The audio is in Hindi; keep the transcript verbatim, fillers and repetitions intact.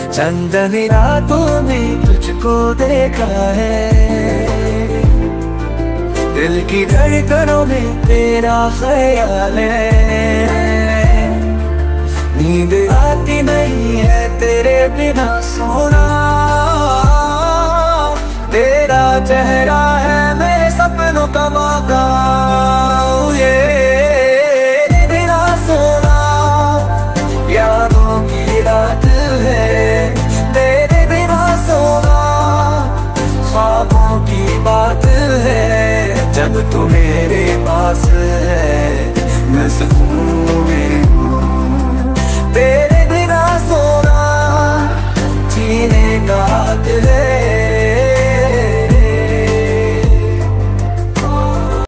चंदनी रातों में तुझको देखा है, दिल की धड़कनों में तेरा ख्याल है। नींद आती नहीं है तेरे बिना सोना, तेरा चेहरा है मेरे सपनों का मौका। ये बिना सोना यादों की रात है, तेरे बिना सोना ख्वाबों की बात है। जब तू मेरे पास है